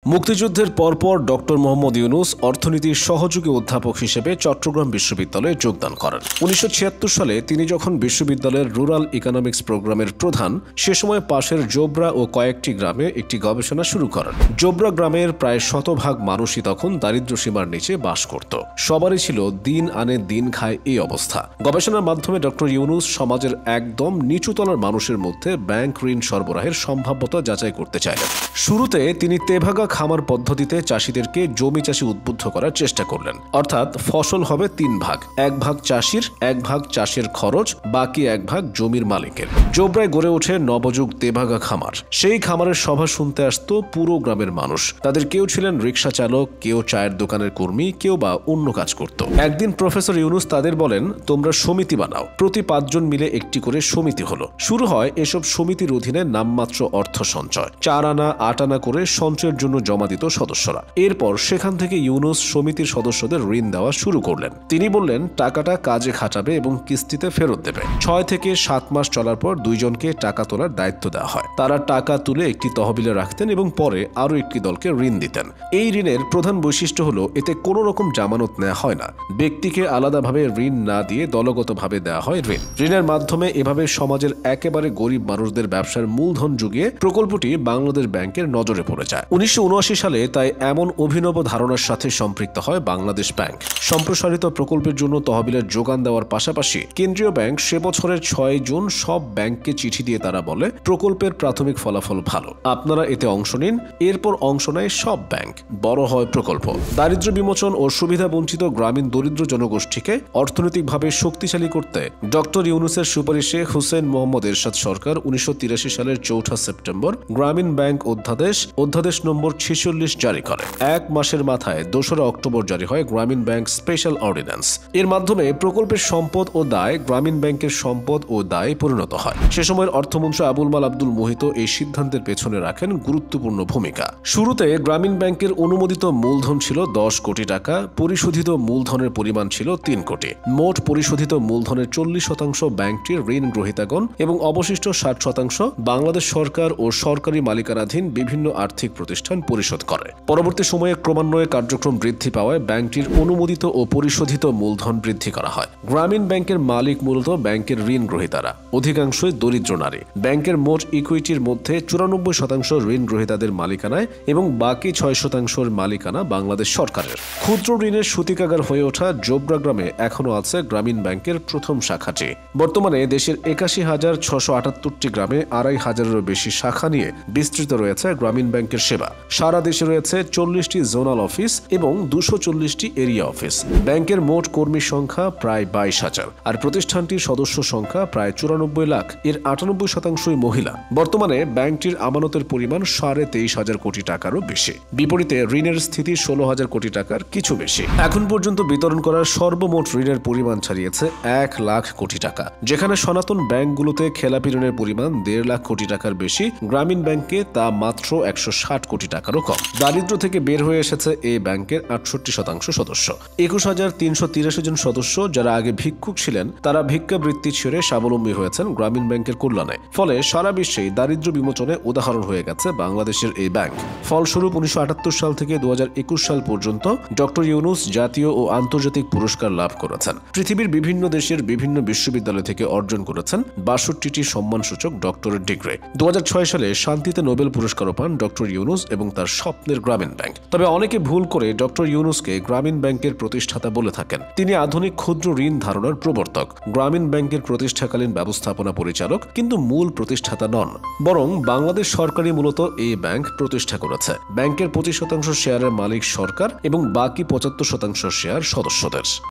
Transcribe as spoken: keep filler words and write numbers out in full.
মুক্তিযুদ্ধের পরপর ডক্টর মোহাম্মদ ইউনূস অর্থনীতির সহযোগী অধ্যাপক হিসেবে চট্টগ্রাম বিশ্ববিদ্যালয়ে যোগদান করেন। উনিশশো ছিয়াত্তর সালে তিনি যখন বিশ্ববিদ্যালয়ের রুরাল ইকোনমিক্স প্রোগ্রামের প্রধান, সে সময় পাশের জোবরা ও কয়েকটি গ্রামে একটি গবেষণা শুরু করেন। জোবরা গ্রামের প্রায় শতভাগ মানুষই তখন দারিদ্র্য সীমার নিচে বাস করত। সবারই ছিল দিন আনে দিন খায় এই অবস্থা। গবেষণার মাধ্যমে ডক্টর ইউনূস সমাজের একদম নিচুতলার মানুষের মধ্যে ব্যাংক ঋণ সরবরাহের সম্ভাব্যতা যাচাই করতে চাইলেন। শুরুতে তিনি তেভাগা খামার পদ্ধতিতে চাষিদেরকে জমি চাষি উদ্বুদ্ধ করার চেষ্টা করলেন। অর্থাৎ ফসল হবে তিন ভাগ, এক ভাগ চাষির, এক ভাগ চাষের খরচ, বাকি এক ভাগ জমির মালিকের। জোবরায় গড়ে ওঠে নবযুগ তেভাগা খামার। সেই খামারের সভা শুনতে আসতো পুরো গ্রামের মানুষ। তাদের কেউ ছিলেন রিক্সা চালক, কেউ চায়ের দোকানের কর্মী, কেউ বা অন্য কাজ করত। একদিন প্রফেসর ইউনূস তাদের বলেন, তোমরা সমিতি বানাও। প্রতি পাঁচজন মিলে একটি করে সমিতি হলো। শুরু হয় এসব সমিতির অধীনে নামমাত্র অর্থ সঞ্চয়। চার আনা আট আনা করে সঞ্চয়ের জন্য জমা দিত সদস্যরা। এরপর সেখান থেকে ইউনূস সমিতির সদস্যদের ঋণ দেওয়া শুরু করলেন। তিনি বললেন, টাকাটা কাজে খাটাবে এবং কিস্তিতে ফেরত দেবে। ছয় থেকে সাত মাস চলার পর দুইজনকে টাকা তোলার দায়িত্ব দেওয়া হয়। তারা টাকা তুলে একটি তহবিলে রাখতেন এবং পরে আরও একটি দলকে ঋণ দিতেন। এই ঋণের প্রধান বৈশিষ্ট্য হলো এতে কোনো রকম জামানত নেওয়া হয় না। ব্যক্তিকে আলাদাভাবে ঋণ না দিয়ে দলগতভাবে দেওয়া হয় ঋণ। ঋণের মাধ্যমে এভাবে সমাজের একেবারে গরিব মানুষদের ব্যবসার মূলধন জুগিয়ে প্রকল্পটি বাংলাদেশ ব্যাংকের নজরে পড়ে যায়। উনিশশো উনআশি সালে তাই এমন অভিনব ধারণার সাথে সম্পৃক্ত হয় বাংলাদেশ ব্যাংক। সম্প্রসারিত প্রকল্পের জন্য তহবিলের যোগান দেওয়ার পাশাপাশি কেন্দ্রীয় ব্যাংক সে বছরের ছয় জুন সব ব্যাংককে চিঠি দিয়ে তারা বলে, প্রকল্পের প্রাথমিক ফলাফল ভালো, আপনারা এতে অংশ নিন। এরপর অংশ নেয় সব ব্যাংক, বড় হয় প্রকল্প। দারিদ্র্য বিমোচন ও সুবিধা বঞ্চিত গ্রামীণ দরিদ্র জনগোষ্ঠীকে অর্থনৈতিকভাবে শক্তিশালী করতে ডক্টর ইউনূসের সুপারিশে হুসেন মোহাম্মদ এরশাদ সরকার উনিশশো তিরাশি সালের চৌঠা সেপ্টেম্বর গ্রামীণ ব্যাংক অধ্যাদেশ অধ্যাদেশ নম্বর ছেচল্লিশ জারি করে। এক মাসের মাথায় দোসরা অক্টোবর জারি হয় গ্রামীণ ব্যাংক স্পেশাল অর্ডিন্যান্স। এর মাধ্যমে প্রকল্পের সম্পদ ও দায় গ্রামীণ ব্যাংকের সম্পদ ও দায়ে পরিণত হয়। সে সময়ের অর্থমন্ত্রী আবুল মাল আব্দুল মুহিত এই সিদ্ধান্তের পেছনে রাখেন গুরুত্বপূর্ণ ভূমিকা। শুরুতে গ্রামীণ ব্যাংকের অনুমোদিত মূলধন ছিল দশ কোটি টাকা, পরিশোধিত মূলধনের পরিমাণ ছিল তিন কোটি। মোট পরিশোধিত মূলধনের চল্লিশ শতাংশ ব্যাংকটির ঋণ গ্রহীতাগণ এবং অবশিষ্ট ষাট শতাংশ বাংলাদেশ সরকার ও সরকারি মালিকানাধীন বিভিন্ন আর্থিক প্রতিষ্ঠান পরিশোধ করে। পরবর্তী সময়ে ক্রমান্বয়ে কার্যক্রম বৃদ্ধি পাওয়ায় ব্যাংকটির অনুমোদিত ও পরিশোধিত মূলধন বৃদ্ধি করা হয়। গ্রামীণ ব্যাংকের মালিক মূলত ব্যাংকের ঋণ গ্রহীতারা, অধিকাংশই দরিদ্র নারী। ব্যাংকের মোট ইকুইটির মধ্যে চুরানব্বই শতাংশ ঋণ গ্রহীতাদের মালিকানায় এবং বাকি ছয় শতাংশের মালিকানা বাংলাদেশ সরকারের। ক্ষুদ্র ঋণের সূতিকাগার হয়ে ওঠা জোবরা গ্রামে এখনও আছে গ্রামীণ ব্যাংকের প্রথম শাখাটি। বর্তমানে দেশের একাশি হাজার ছশো আটাত্তরটি গ্রামে আড়াই হাজারেরও বেশি শাখা নিয়ে বিস্তৃত রয়েছে গ্রামীণ ব্যাংকের সেবা। সারা দেশে রয়েছে চল্লিশটি জোনাল অফিস এবং দুশো চল্লিশটি এরিয়া অফিস। ব্যাংকের মোট কর্মী সংখ্যা প্রায় বাইশ হাজার, আর প্রতিষ্ঠানটির সদস্য সংখ্যা প্রায় চুরানব্বই লাখ। এর আটানব্বই শতাংশই মহিলা। বর্তমানে ব্যাংকটির আমানতের পরিমাণ সাড়ে তেইশ হাজার কোটি টাকারও বেশি। বিপরীতে ঋণের স্থিতি ষোলো হাজার কোটি টাকার কিছু বেশি। এখন পর্যন্ত বিতরণ করা সর্বমোট ঋণের পরিমাণ ছাড়িয়েছে এক লাখ কোটি টাকা। যেখানে সনাতন ব্যাংকগুলোতে খেলাপি ঋণের পরিমাণ দেড় লাখ কোটি টাকার বেশি, গ্রামীণ ব্যাংকে তা মাত্র একশো ষাট কোটি টাকারও কম। দারিদ্র্য থেকে বের হয়ে এসেছে এই ব্যাংকের আটষট্টি শতাংশ সদস্য। একুশ হাজার তিনশো তিরাশি জন সদস্য যারা আগে ভিক্ষুক ছিলেন, তারা ভিক্ষাবৃত্তি ছেড়ে স্বাবলম্বী হয়েছেন গ্রামীণ ব্যাংকের কল্যাণে। ফলে সারা বিশ্বেই দারিদ্র্য বিমোচনে উদাহরণ হয়ে গেছে বাংলাদেশের এই ব্যাংক। ফলস্বরূপ উনিশশো আটাত্তর সাল থেকে দু হাজার একুশ সাল পর্যন্ত ডক্টর ইউনূস জাতীয় ও আন্তর্জাতিক পুরস্কার লাভ করেছেন। পৃথিবীর বিভিন্ন দেশের বিভিন্ন বিশ্ববিদ্যালয় থেকে অর্জন করেছেন বাষট্টিটি সম্মানসূচক ডক্টরেট ডিগ্রি। দু হাজার ছয় সালে শান্তিতে নোবেল পুরস্কারও পান ডক্টর ইউনূস এবং তার স্বপ্নের গ্রামীণ ব্যাংক। তবে অনেকে ভুল করে ডক্টর ইউনূসকে গ্রামীণ ব্যাংকের প্রতিষ্ঠাতা বলে থাকেন। তিনি আধুনিক ক্ষুদ্র ঋণ ধারণার প্রবর্তক, গ্রামীণ ব্যাংকের প্রতিষ্ঠাকালীন ব্যবস্থাপনা পরিচালক, কিন্তু মূল প্রতিষ্ঠাতা নন। বরং বাংলাদেশ সরকারই মূলত এই ব্যাংক প্রতিষ্ঠা করেছে। ব্যাংকের পঁচিশ শতাংশ শেয়ারের মালিক সরকার এবং বাকি পঁচাত্তর শতাংশ শেয়ার সদস্যদের।